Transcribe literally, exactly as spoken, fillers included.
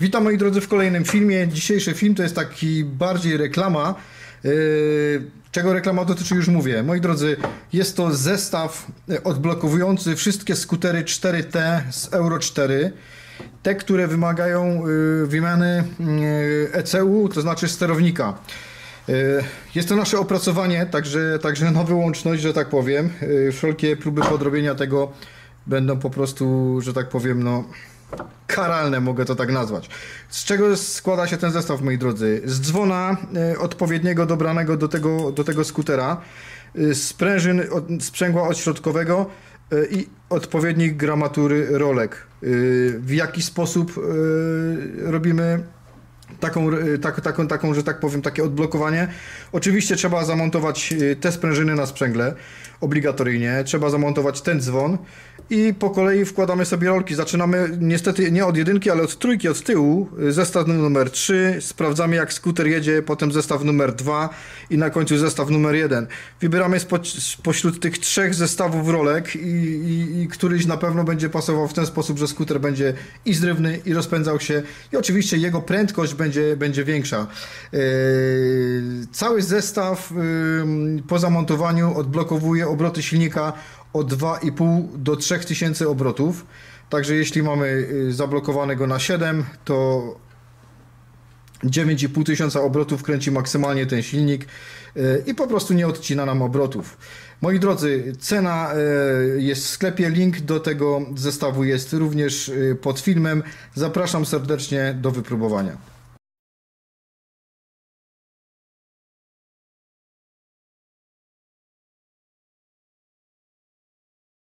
Witam moi drodzy w kolejnym filmie. Dzisiejszy film to jest taki bardziej reklama. Yy, czego reklama dotyczy, już mówię. Moi drodzy, jest to zestaw odblokowujący wszystkie skutery cztery T z Euro cztery. Te, które wymagają yy, wymiany yy, E C U, to znaczy sterownika. Yy, jest to nasze opracowanie, także, także nowa łączność, że tak powiem. Yy, wszelkie próby podrobienia tego będą po prostu, że tak powiem, no... karalne, mogę to tak nazwać. Z czego składa się ten zestaw, moi drodzy? Z dzwona y, odpowiedniego dobranego do tego, do tego skutera, y, sprężyn, od, sprzęgła odśrodkowego y, i odpowiednich gramatury rolek. Y, w jaki sposób y, robimy taką, tak, taką, taką, że tak powiem, takie odblokowanie? Oczywiście trzeba zamontować te sprężyny na sprzęgle, obligatoryjnie. Trzeba zamontować ten dzwon i po kolei wkładamy sobie rolki. Zaczynamy niestety nie od jedynki, ale od trójki, od tyłu. Zestaw numer trzy, sprawdzamy jak skuter jedzie, potem zestaw numer dwa i na końcu zestaw numer jeden. Wybieramy spo, spośród tych trzech zestawów rolek i, i, i któryś na pewno będzie pasował w ten sposób, że skuter będzie i zrywny, i rozpędzał się i oczywiście jego prędkość będzie, będzie większa. Yy, cały zestaw yy, po zamontowaniu odblokowuje obroty silnika od dwa i pół do trzech tysięcy obrotów. Także jeśli mamy zablokowane go na siedem, to dziewięć i pół tysiąca obrotów kręci maksymalnie ten silnik i po prostu nie odcina nam obrotów. Moi drodzy, cena jest w sklepie, link do tego zestawu jest również pod filmem. Zapraszam serdecznie do wypróbowania.